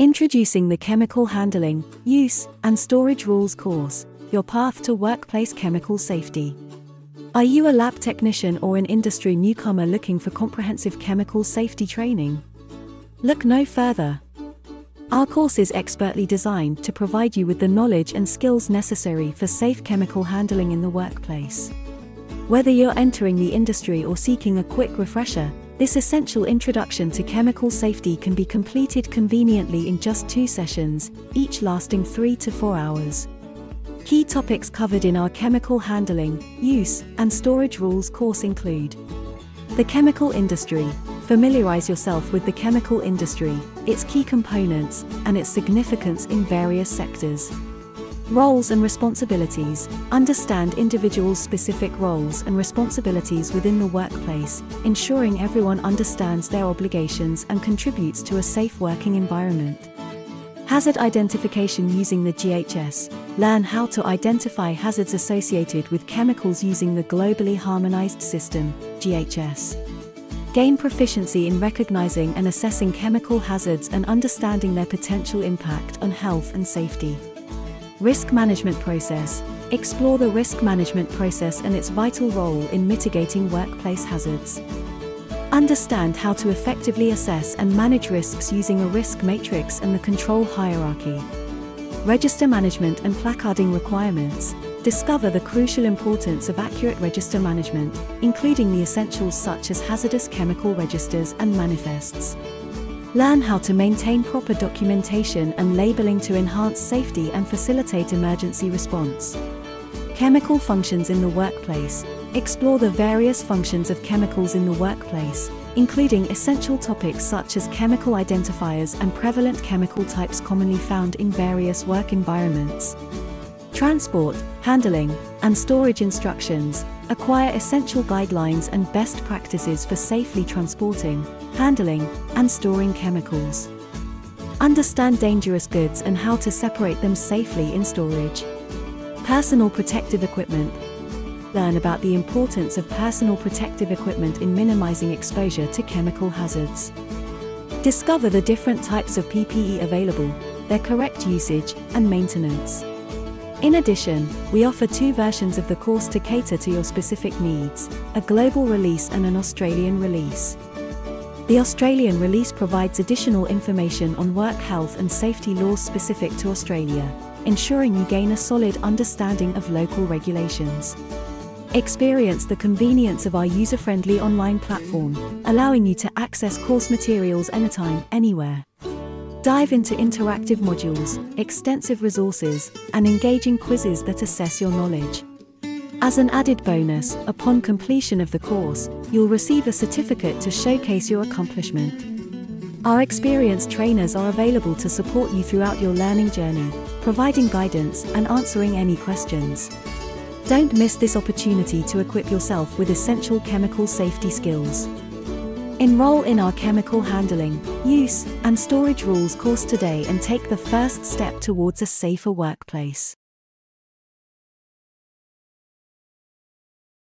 Introducing the Chemical Handling, Use, and Storage Rules course, your path to workplace chemical safety. Are you a lab technician or an industry newcomer looking for comprehensive chemical safety training? Look no further. Our course is expertly designed to provide you with the knowledge and skills necessary for safe chemical handling in the workplace. Whether you're entering the industry or seeking a quick refresher, this essential introduction to chemical safety can be completed conveniently in just 2 sessions, each lasting 3 to 4 hours. Key topics covered in our Chemical Handling, Use, and Storage Rules course include the chemical industry. Familiarize yourself with the chemical industry, its key components, and its significance in various sectors. Roles and responsibilities. Understand individuals' specific roles and responsibilities within the workplace, ensuring everyone understands their obligations and contributes to a safe working environment. Hazard identification using the GHS. Learn how to identify hazards associated with chemicals using the Globally Harmonized System, GHS. Gain proficiency in recognizing and assessing chemical hazards and understanding their potential impact on health and safety. Risk management process. Explore the risk management process and its vital role in mitigating workplace hazards. Understand how to effectively assess and manage risks using a risk matrix and the control hierarchy. Register management and placarding requirements. Discover the crucial importance of accurate register management, including the essentials such as hazardous chemical registers and manifests. Learn how to maintain proper documentation and labeling to enhance safety and facilitate emergency response. Chemical functions in the workplace. Explore the various functions of chemicals in the workplace, including essential topics such as chemical identifiers and prevalent chemical types commonly found in various work environments. Transport, handling, and storage instructions. Acquire essential guidelines and best practices for safely transporting, handling, and storing chemicals. Understand dangerous goods and how to separate them safely in storage. Personal protective equipment. Learn about the importance of personal protective equipment in minimizing exposure to chemical hazards. Discover the different types of PPE available, their correct usage, and maintenance. In addition, we offer 2 versions of the course to cater to your specific needs, a global release and an Australian release. The Australian release provides additional information on work health and safety laws specific to Australia, ensuring you gain a solid understanding of local regulations. Experience the convenience of our user-friendly online platform, allowing you to access course materials anytime, anywhere. Dive into interactive modules, extensive resources, and engaging quizzes that assess your knowledge. As an added bonus, upon completion of the course, you'll receive a certificate to showcase your accomplishment. Our experienced trainers are available to support you throughout your learning journey, providing guidance and answering any questions. Don't miss this opportunity to equip yourself with essential chemical safety skills. Enroll in our Chemical Handling, Use, and Storage Rules course today and take the first step towards a safer workplace.